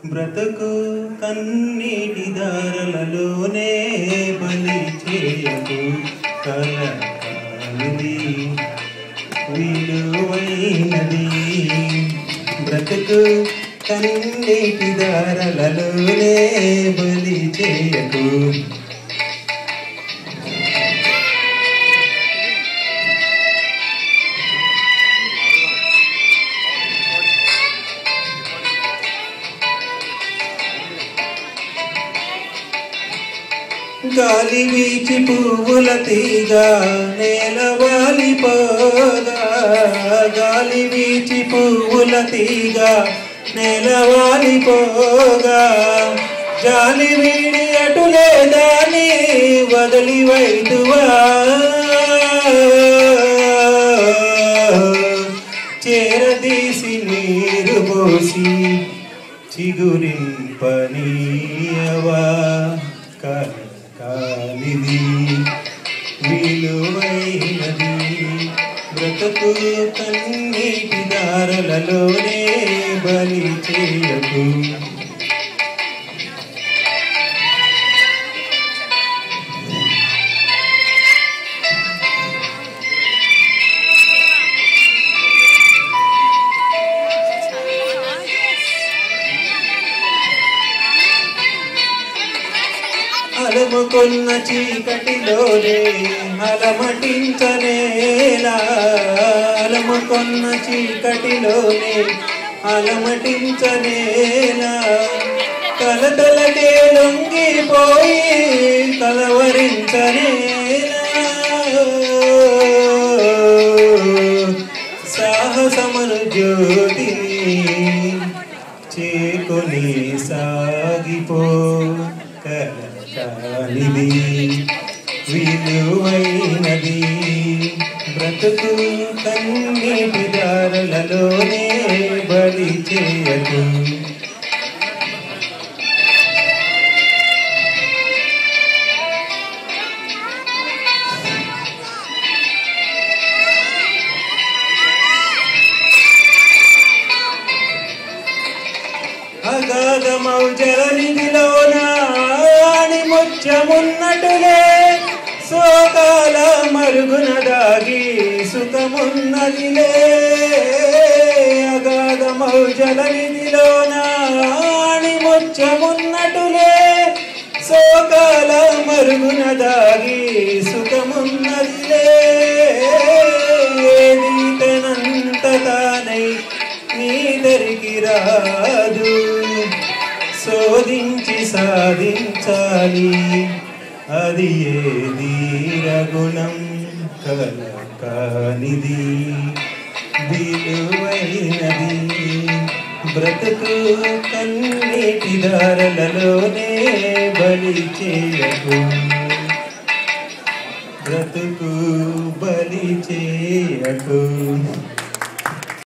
బ్రతుకు కన్నీటి దారులలోనే బలి చేయకు కలకానిది విలువైనది. బ్రతుకు కన్నీటి దారులలోనే బలి చేయకు. గాలి వీచి పువ్వుల తీగ నేలవాలిపోగా, గాలి వీచి పువ్వుల తీగ నేలవాలిపోగా, జాలి వీడి అటులే దాని వదిలి వైదువా. చేరదీసి నీరు పోసి చిగురింపనీయవా కానిది విలువైనది. బ్రతుకు కన్నీటి దారులలోనే బలి చేయకు. అలముకున్న చీకటిలోనే అలమటించనేలా, అలముకున్న చీకటిలోనే అలమటించనేలా, కలతలకే లొంగిపోయి కలవరించనేలా. సాహసమును జ్యోతిని చేకొని సాగిపో కానిది విలువైనది. బ్రతుకు కన్నీటి దారులలోనే బలి చేయకు. అగాధమౌ జలనిధిలోన ముచ్చమున్నటులే శోకాల మరుగున దాగి సుఖమున్నదిలే. అగాధమౌ జలనిధిలోన ముచ్చమున్నటులే శోకాల మరుగున దాగి సుఖమున్నదిలే. ఏది తనంత తానై నీ దరికి రాదు, శోధించి సాధించాలి అది ఏ ధీరగుణం కానిది విలువైనది. బ్రతుకు కన్నీటి దారులలోనే బలి చేయకు. బ్రతుకు బలి చేయకు.